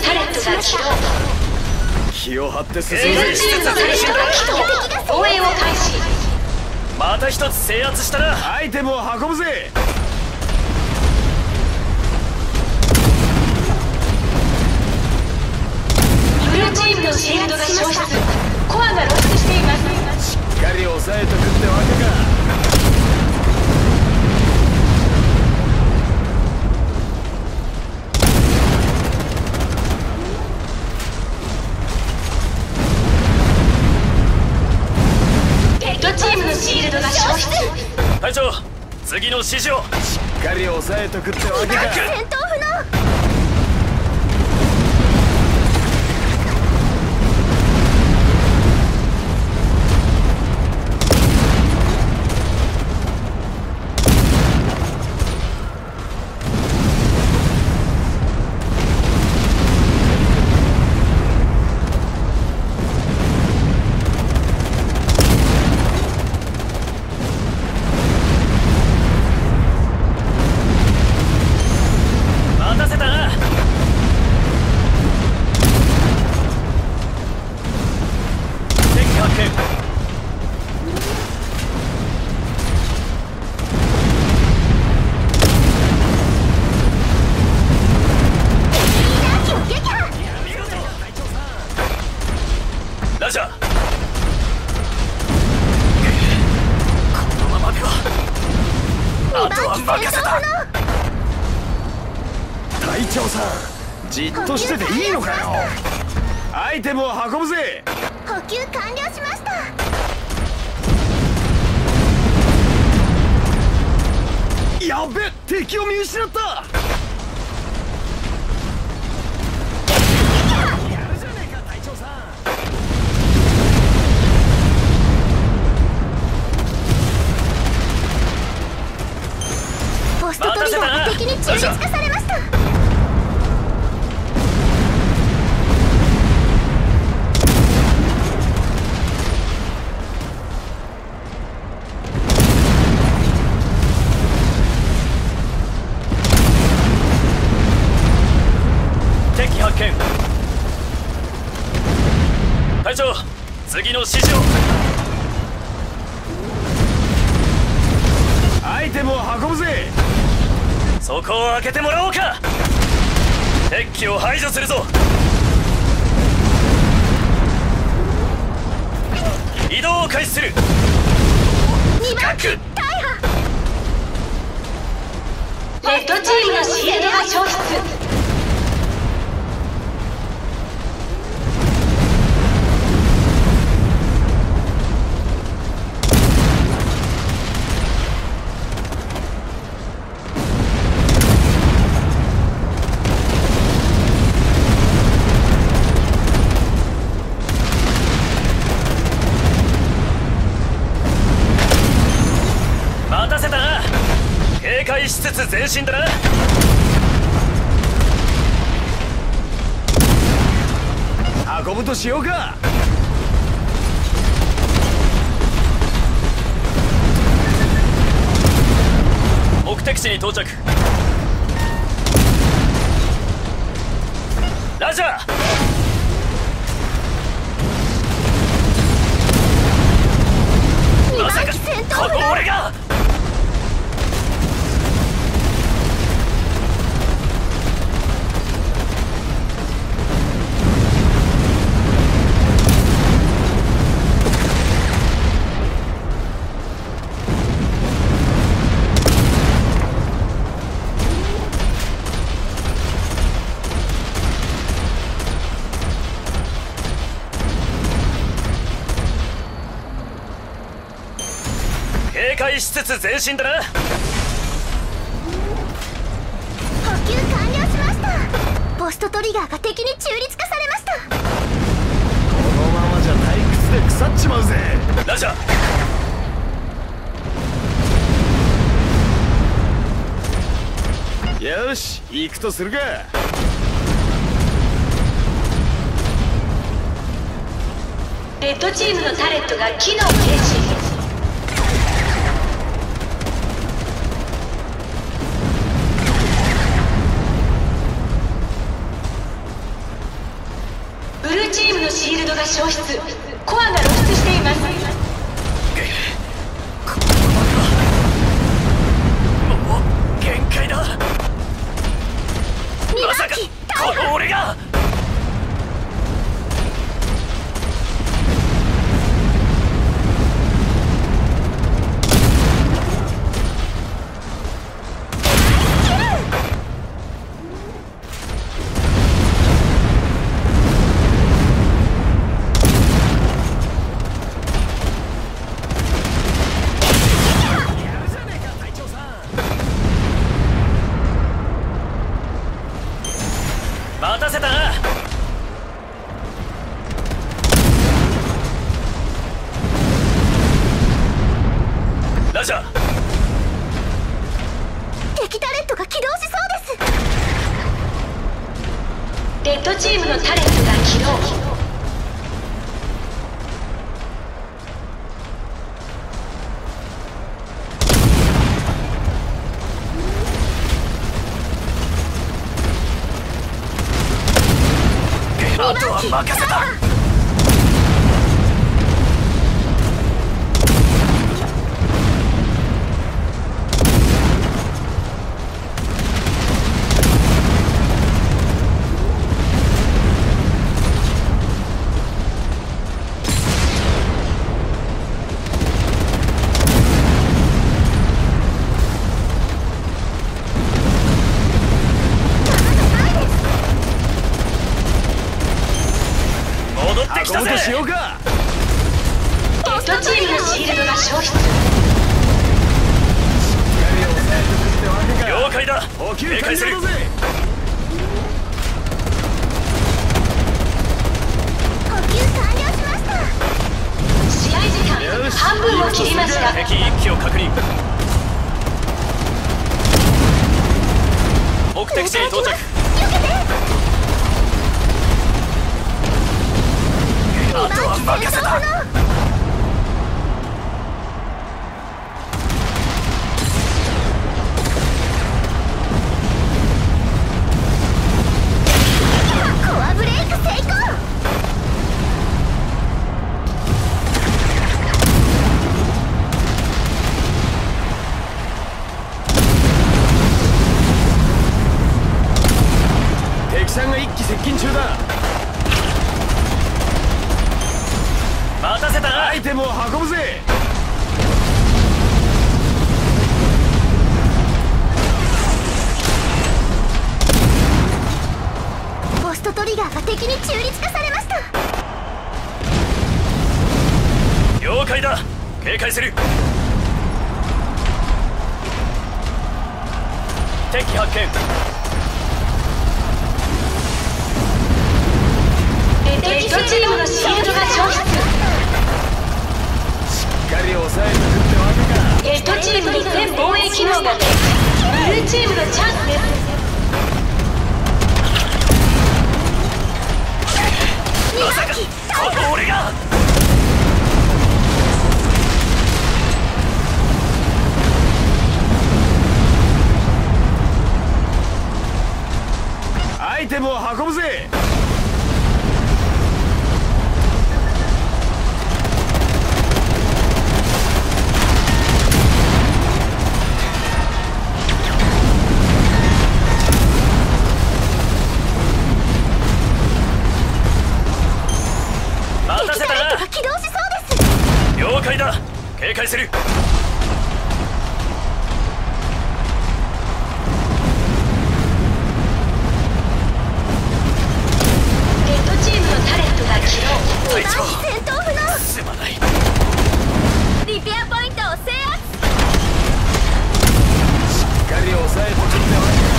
タレットが起動。 気を張って進むレッドチームのタレットが起動。応援を開始。 また一つ制圧したな。 アイテムを運ぶぜ。 ブルーチームのシールドが消失。コアが露出しています。 しっかり抑えとくってわけか。 レッドチームのシールドが消失。 隊長、次の指示を。 しっかり抑えとくってわけか。 戦闘不能。 ラジャー、このままではあとは任せた。 隊長さん、じっとしてていいのかよ。アイテムを運ぶぜ。 補給完了しました。 やべ、敵を見失った。やるじゃねえか隊長さん。 ポストトリガーが敵に中立化されました。 敵発見。隊長、次の指示を。 アイテムを運ぶぜ。 そこを開けてもらおうか。敵機を排除するぞ。移動を開始する。 2番機大破。 レッドチームのシールドが消失。 待たせたな。警戒しつつ前進だな。 運ぶとしようか。 目的地に到着。ラジャー。まさかここ俺が。警戒しつつ前進だな。 補給完了しました。ポストトリガーが敵に中立化されました。 このままじゃ退屈で腐っちまうぜ。 ラジャー。 よし、行くとするか。 レッドチームのタレットが機能停止。 ラジャー。 敵タレットが起動しそうです。 レッドチームのタレットが起動。 あとは任せた。戻ってきたぜ。 運ぶとしようか。 レッドチームのシールドが消失。 了解だ。 補給警戒する。 完了だぜ。 補給完了しました。 試合時間半分を切りました。 敵1機を確認。目的地に到着。あとは任せた。 コアブレイク成功。 敵さんが一機接近中だ。 待たせたな。 アイテムを運ぶぜ。 ポストトリガーが敵に中立化されました。 了解だ。警戒する。敵発見。 レッドチームのシールドが消失。 しっかり抑えてくってわけか。 レッドチームに全防衛機能が設置。ブルーチームのチャンスです。 まさかこの俺が。 アイテムを運ぶぜ。 待たせたな。 起動しそうです。 了解だ。警戒する。 レッドチームのタレットが起動。 隊長、 戦闘不能。 すまない。 リペアポイントを制圧。 しっかり抑えてくってわけか。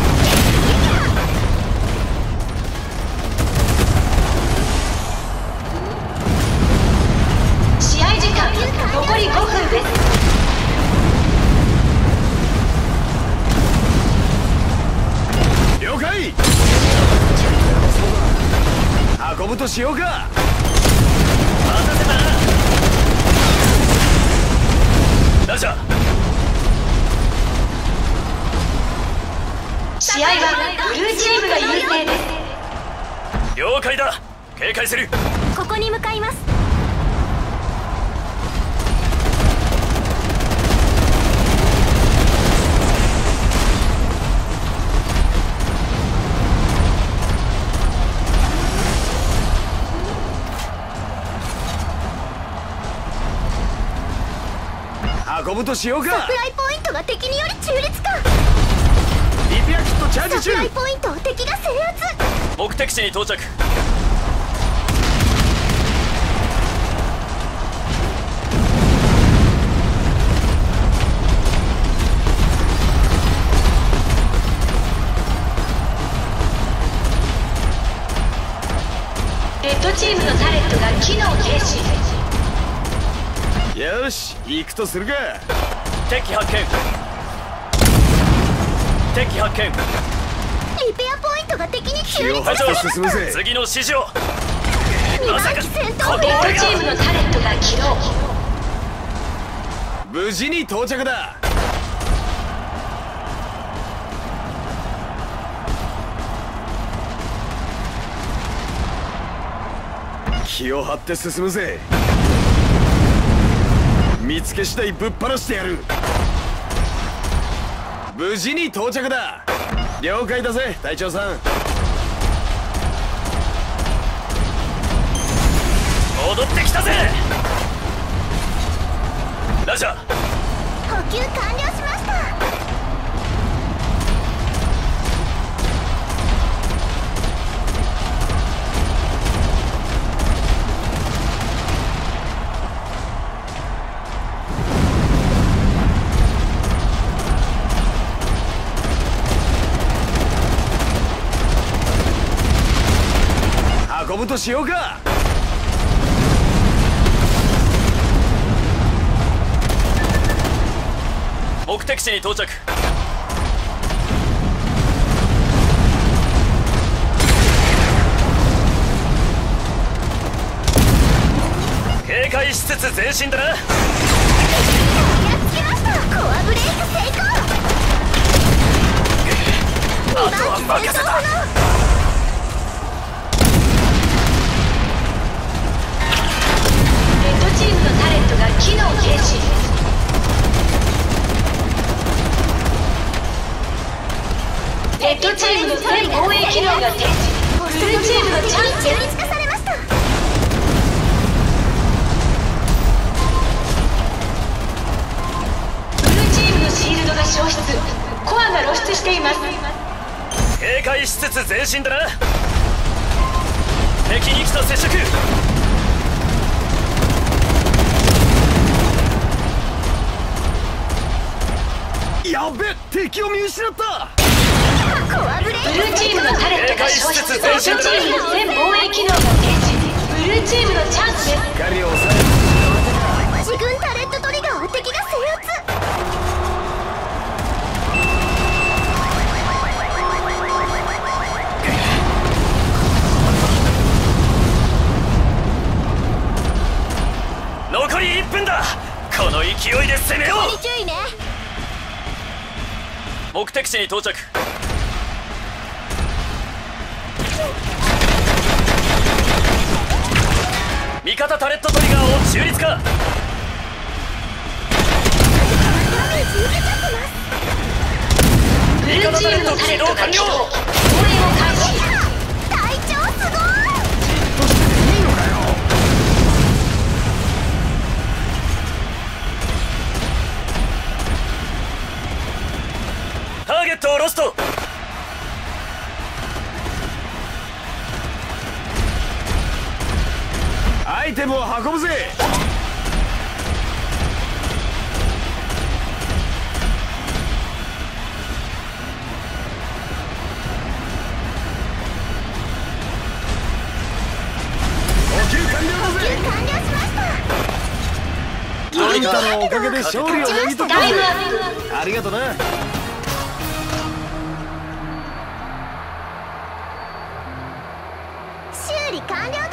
試合時間残り5分です。 了解。運ぶとしようか。 待たせたな。ラジャー。 試合はブルーチームが優勢です。 了解だ。警戒する。 ここに向かいます。 運ぶとしようか。 サプライポイントが敵により中立化。 リペアキットチャージ中。 サプライポイントを敵が制圧。 目的地に到着。 レッドチームのタレットが機能停止。 よよし、行くとするか。 敵発見。敵発見。 リペアポイントが敵に中立化気を張って進むぜ。 次の指示を。 2 まさか番機戦こ闘の俺レッドチームがのタレットが起動。 無事に到着だ。気を張って進むぜ。見つけ次第ぶっ放してやる。無事に到着だ。了解だぜ隊長さん。 戻ってきたぜ。ラジャー。 補給完了しました。 運ぶとしようか。 目的地に到着。警戒しつつ前進だな。 やっつけました。コアブレイク成功。 あとは任せた。 レッドチームのタレットが機能停止。レッドチームの全防衛機能が停止。ブルーチームのチャンス中です。 立化されました。 ブルーチームのシールドが消失。コアが露出しています。 警戒しつつ前進だな。敵に来た接触。 やべえ、敵を見失った。 コアブレイクブルーチームのタレットが消失。レッドチームの全防衛機能が停止。ブルーチームのチャンスです。 光を抑える。 自軍タレットトリガーを敵が制圧。 残り1分だ。この勢いで攻めよう。 注意ね。 目的地に到着。味方タレットトリガーを中立化。 ダメージ受けちゃってます。 ブルーチームのタレットが起動。防衛を開始。 隊長すごい。 としていいのかよ。 ターゲットをロスト。 アイテムを運ぶぜ。補給完了だぜ。 完了しました。 あんたのおかげで勝利をもぎ取ったタイムぜ。 アップ。 ありがとな。 修理完了